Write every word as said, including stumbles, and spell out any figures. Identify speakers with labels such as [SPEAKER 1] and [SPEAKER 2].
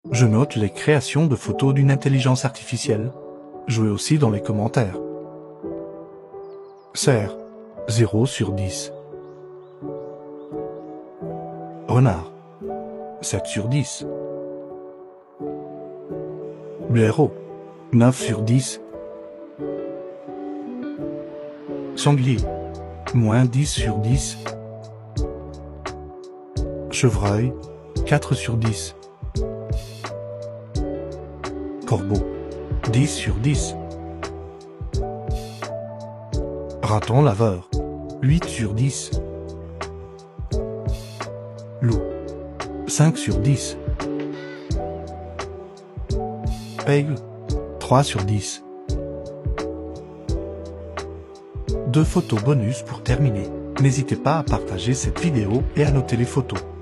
[SPEAKER 1] Je note les créations de photos d'une intelligence artificielle. Jouez aussi dans les commentaires. Cerf, zéro sur dix. Renard, sept sur dix. Blaireau, neuf sur dix. Sanglier, moins dix sur dix. Chevreuil, quatre sur dix. Corbeau, dix sur dix. Raton laveur, huit sur dix. Loup, cinq sur dix. Aigle, trois sur dix. Deux photos bonus pour terminer. N'hésitez pas à partager cette vidéo et à noter les photos.